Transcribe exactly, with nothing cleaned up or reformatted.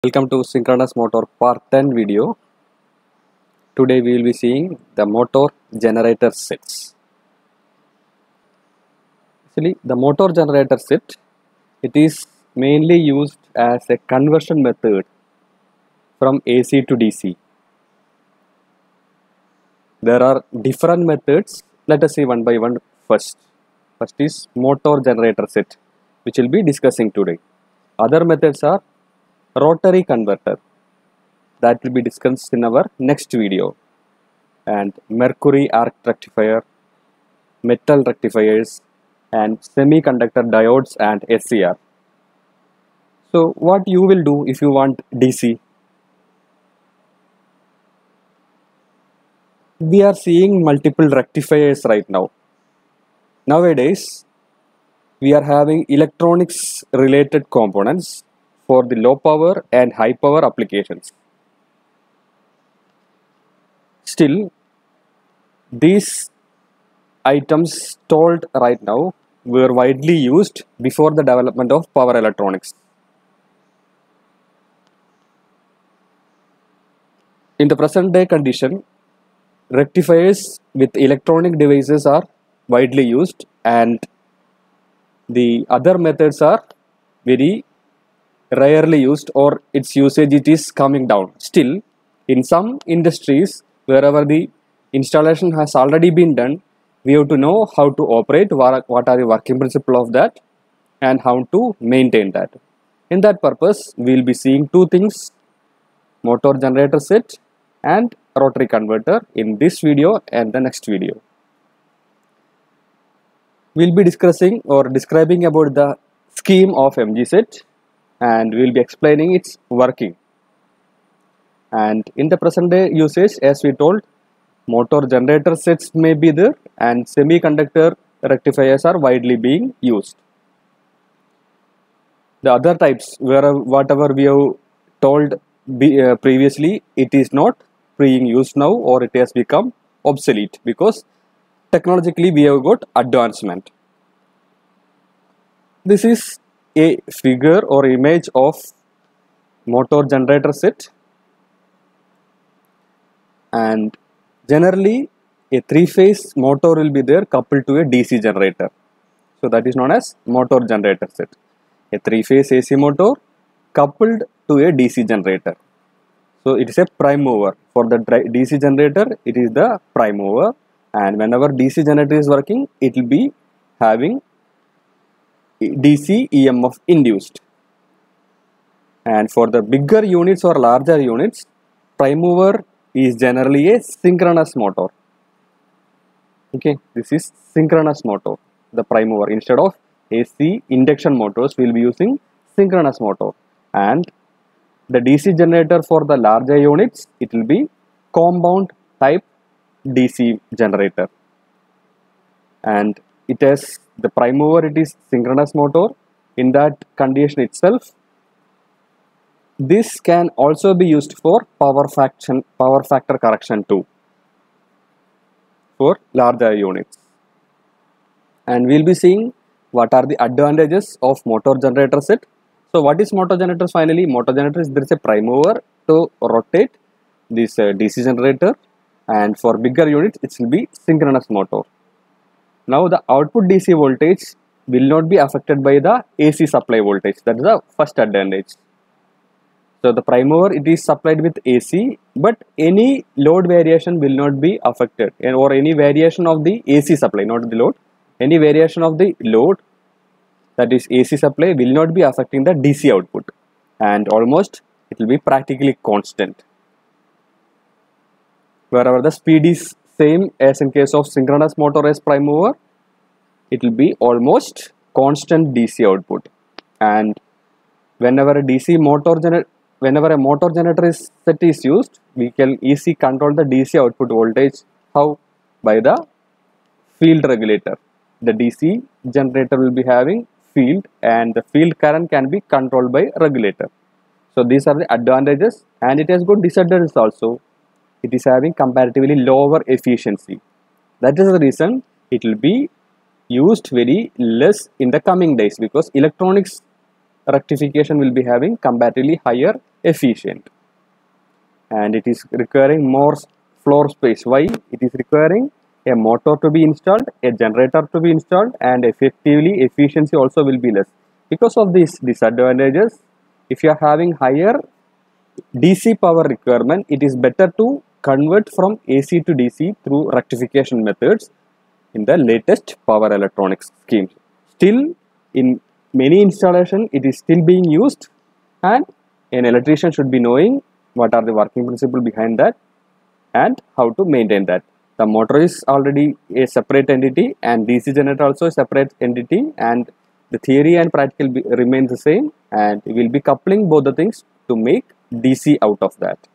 Welcome to Synchronous Motor Part ten video. Today we will be seeing the motor generator sets. Actually, the motor generator set, it is mainly used as a conversion method from A C to D C. There are different methods. Let us see one by one first. First is motor generator set, which we'll be discussing today. Other methods are rotary converter, that will be discussed in our next video, and mercury arc rectifier, metal rectifiers, and semiconductor diodes and S C R. So what you will do if you want D C? We are seeing multiple rectifiers right now. Nowadays we are having electronics related components for the low power and high power applications. Still, these items told right now were widely used before the development of power electronics. In the present day condition, rectifiers with electronic devices are widely used, and the other methods are very rarely used, or its usage it is coming down. Still, in some industries, wherever the installation has already been done, we have to know how to operate, what are the working principles of that, and how to maintain that. In that purpose, we will be seeing two things: motor generator set and rotary converter in this video and the next video. We will be discussing or describing about the scheme of M G set, and we will be explaining its working. And in the present day usage, as we told, motor generator sets may be there, and semiconductor rectifiers are widely being used. The other types, where whatever we have told be, uh, previously, it is not being used now, or it has become obsolete because technologically we have got advancement. This is a figure or image of motor generator set, and generally a three-phase motor will be there coupled to a D C generator. So that is known as motor generator set. A three-phase A C motor coupled to a D C generator. So it is a prime mover. For the D C generator, it is the prime mover, and whenever D C generator is working, it will be having D C E M F induced. And for the bigger units or larger units, prime mover is generally a synchronous motor. Okay, this is synchronous motor, the prime mover. Instead of A C induction motors, we will be using synchronous motor. And the D C generator for the larger units, it will be compound type D C generator. And it has the prime mover, it is synchronous motor. In that condition itself, this can also be used for power faction, power factor correction too, for larger units. And we will be seeing what are the advantages of motor generator set. So what is motor generator finally? Motor generator is there is a prime mover to rotate this uh, D C generator, and for bigger units it will be synchronous motor. Now the output D C voltage will not be affected by the A C supply voltage. That is the first advantage. So the prime mover, it is supplied with A C, but any load variation will not be affected, or any variation of the A C supply, not the load. Any variation of the load, that is A C supply, will not be affecting the D C output, and almost it will be practically constant. Wherever the speed is same as in case of synchronous motor as prime mover, it will be almost constant D C output. And whenever a D C motor generator, whenever a motor generator is set is used, we can easily control the D C output voltage. How? By the field regulator. The D C generator will be having field, and the field current can be controlled by regulator. So these are the advantages, and it has good disadvantages also. It is having comparatively lower efficiency. That is the reason it will be used very less in the coming days, because electronics rectification will be having comparatively higher efficient, and it is requiring more floor space. Why? It is requiring a motor to be installed, a generator to be installed, and effectively efficiency also will be less. Because of these disadvantages, if you are having higher D C power requirement, it is better to convert from A C to D C through rectification methods in the latest power electronics schemes. Still, in many installation, it is still being used, and an electrician should be knowing what are the working principle behind that and how to maintain that. The motor is already a separate entity, and D C generator also a separate entity, and the theory and practical be, remains the same, and we will be coupling both the things to make D C out of that.